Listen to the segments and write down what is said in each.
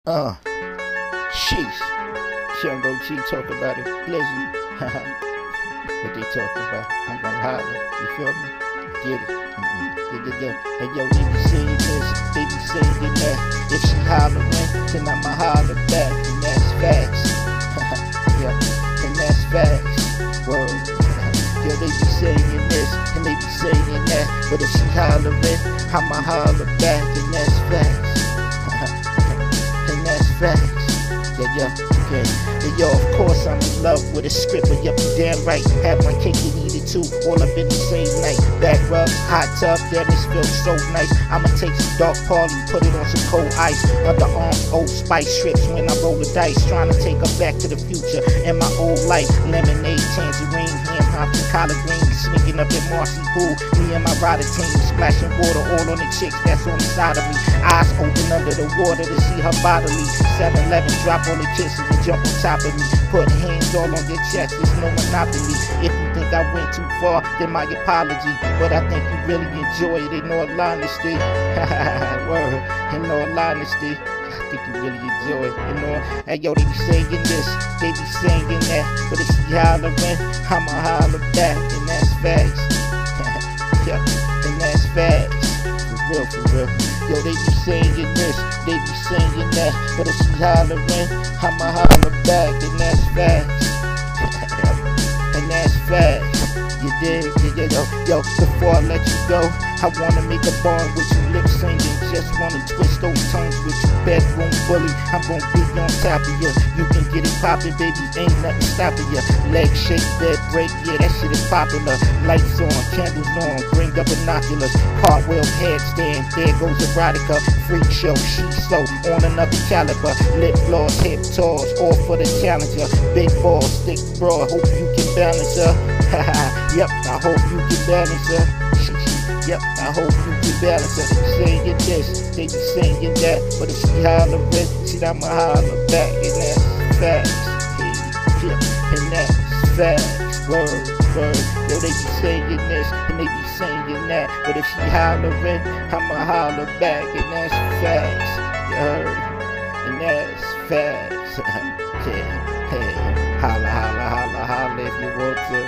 Uh, sheesh. Young OG talk about it. Blizzy. What they talk about? I'm gonna holler. You feel me? Get it. Yeah. Hey yo, they be saying this, they be saying that. If she hollering, then I'ma holler back, and that's facts. Yeah, and that's facts. Word. Yo, they be saying this, and they be saying that. But if she hollering, I'ma holler back, and that's facts. And that's facts. Yeah, okay. And yo, of course I'm in love with a script, but yup, you damn right. Have my cake and eat it too, all up in the same night. Back rubs, hot tub, damn this feels so nice. I'ma take some dark party, put it on some cold ice. Underarm, Old Spice strips when I roll the dice. Trying to take her back to the future in my old life. Lemonade, tangerine, ham hops, and collard greens. Sneaking up in Marcy Pool, me and my rider team. Splashing water all on the chicks that's on the side of me. Eyes open under the water to see her bodily. 7-Eleven, drop all the kisses and jump on top of me. Put hands all on your chest, it's no monopoly. If you think I went too far, then my apology. But I think you really enjoy it in all honesty. Word, in all honesty. I think you really enjoy it, you know. Hey yo, they be saying this, they be saying that. But if she hollering, I'ma holler back, and that's facts. Yeah, and that's facts. For real. Yo, they be saying this, they be saying that. But if she hollering, I'ma holler back, and that's facts. And that's facts. You dig? Yo, before I let you go, I wanna make a bond with you, lip singing. Just wanna twist those tongues with you, bedroom bully. I'm gonna be on top of you. You can get it poppin', baby, ain't nothing stopping you. Leg shake, bed break, yeah, that shit is popular. Lights on, candles on, bring up binoculars. Cartwheel, headstand, there goes erotica. Freak show, she so on another caliber. Lip gloss, hip toss, all for the challenger. Big ball, thick broad, hope you can balance her. Yep, I hope you can balance her. Yep, I hope you can balance her. Saying this, they be saying that. But if she hollering, shit, I'ma holler back, and that's facts. Yeah, and that's facts. Word. Yo, they be saying this, and they be saying that. But if she hollering, I'ma holler back, and that's facts. You heard? And that's facts. Yeah, hey, holla if you want to.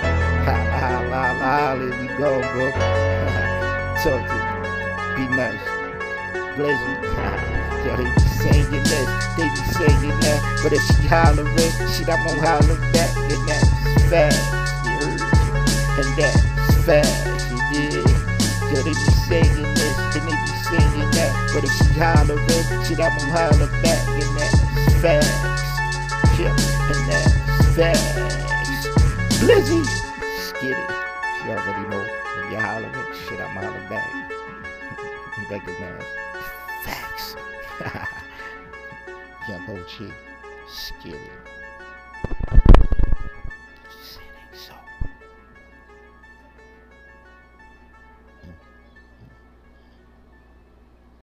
Holla if you go, bro. Talk to me. Be nice. Blizzy. Yo, they be saying this, they be saying that. But if she hollering, shit, I'm gon' holler back, and that's facts. You heard? And that's facts. You dig? Yo, they be saying this, and they be saying that. But if she hollering, shit, I'm gon' holler back, and that's facts. Yeah, and that's facts. Blizzy. Get it. You already know. If you hollering, shit, I'm hollering back. Recognize. Facts. Young OG. Skilly.